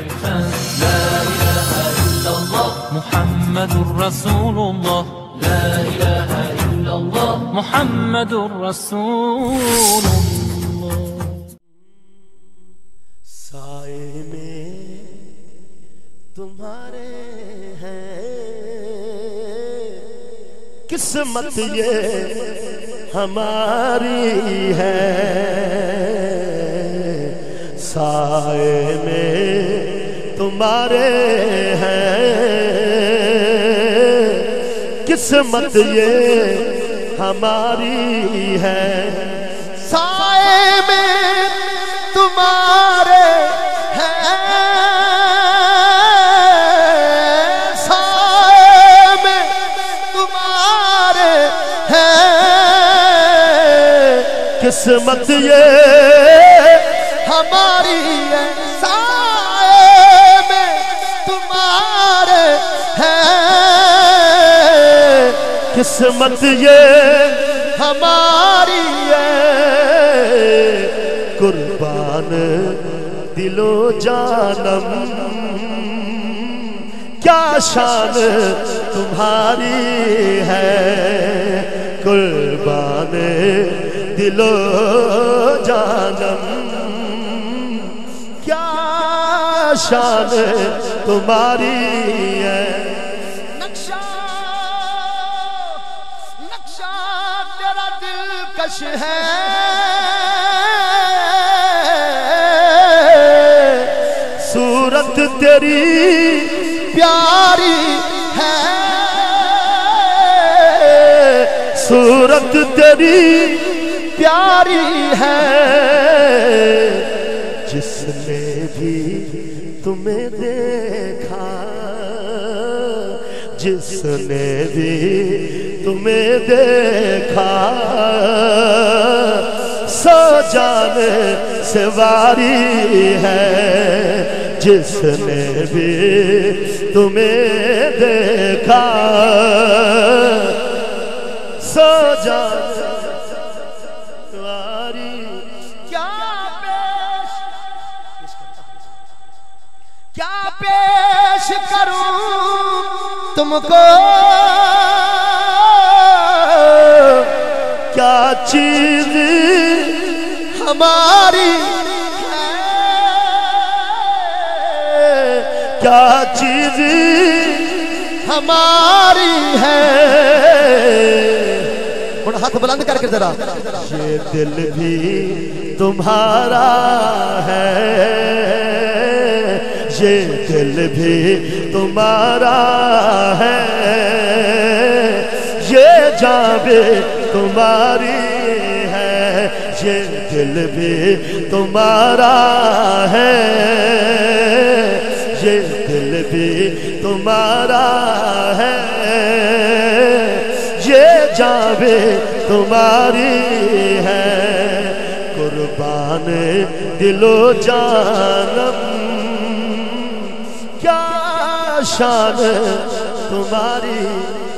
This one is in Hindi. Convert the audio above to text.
لا إله إلا الله محمد رسول الله لا إله إلا الله محمد رسول الله साए में तुम्हारे हैं किस्मत ये हमारी है साए में तुम्हारे हैं किस्मत ये हमारी है साए में तुम्हारे हैं साए में तुम्हारे हैं किस्मत ये हमारी है साए में तुम्हारे हैं किस्मत ये हमारी है कुर्बान दिलो जानम क्या शान तुम्हारी है कुर्बान दिलो जानम क्या शान तुम्हारी है नक्शा नक्शा तेरा दिलकश है सूरत तेरी प्यारी है सूरत तेरी प्यारी है जिसने भी तुम्हें देखा जिसने भी तुम्हें देखा सो जान से वारी है जिसने भी तुम्हें देखा सो जान वारी क्या पेश करूं तुमको क्या चीज हमारी है क्या चीज हमारी है और हाथ बुलंद करके जरा ये दिल भी तुम्हारा है ये दिल भी तुम्हारा है ये जान भी तुम्हारी है ये दिल भी तुम्हारा है ये दिल भी तुम्हारा है ये जान भी तुम्हारी है कुर्बान दिलो जानम क्या शान तुम्हारी